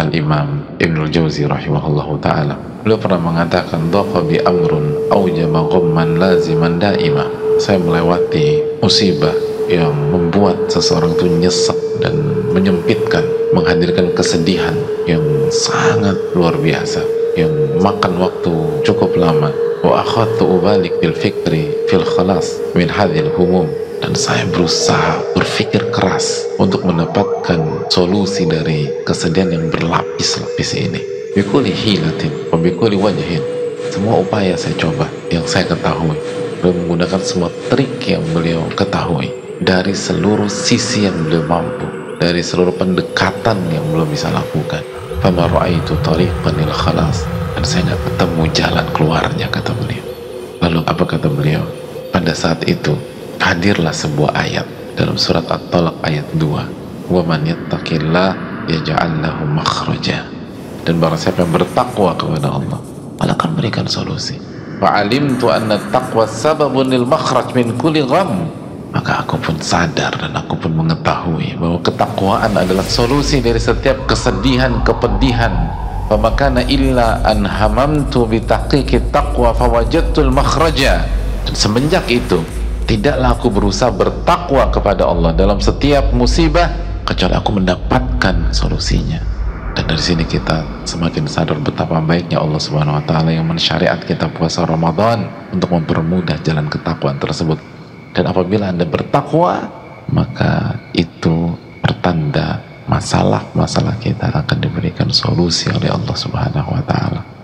Al-Imam Ibnul Jauzi rahimahullahu ta'ala. Beliau pernah mengatakan, dhaqa bi amrun aujama ghamman laziman daima. Saya melewati musibah yang membuat seseorang itu nyesek dan menyempitkan, menghadirkan kesedihan yang sangat luar biasa, yang makan waktu cukup lama. Wa akhadtu ubalik bil fikri fil khalas min hadhil humum. Dan saya berusaha berpikir keras untuk mendapatkan solusi dari kesedihan yang berlapis-lapis ini. Bikuli hilatin wa bikuli wajhin. Semua upaya saya coba yang saya ketahui. Beliau menggunakan semua trik yang beliau ketahui dari seluruh sisi yang beliau mampu, dari seluruh pendekatan yang beliau bisa lakukan. Fama ra'aitu tariqan lil khalas. Dan saya nggak ketemu jalan keluarnya, kata beliau. Lalu apa kata beliau? Pada saat itu hadirlah sebuah ayat dalam surat At-Talaq ayat 2. Wa man yattaqillah yaj'al lahu makhraja. Dan barang siapa yang bertakwa kepada Allah, Allah akan berikan solusi. Fa'alimtu anna taqwa sababun lil makhraj min kulli gham. Maka aku pun sadar dan aku pun mengetahui bahwa ketakwaan adalah solusi dari setiap kesedihan, kepedihan. Famakana illa an hamamtu bi tahqiqit taqwa fawajadtul makhraja. Dan semenjak itu tidaklah aku berusaha bertakwa kepada Allah dalam setiap musibah kecuali aku mendapatkan solusinya. Dan dari sini kita semakin sadar betapa baiknya Allah Subhanahu wa taala yang mensyariat kita puasa Ramadan untuk mempermudah jalan ketakwaan tersebut. Dan apabila Anda bertakwa, maka itu pertanda masalah-masalah kita akan diberikan solusi oleh Allah Subhanahu wa taala.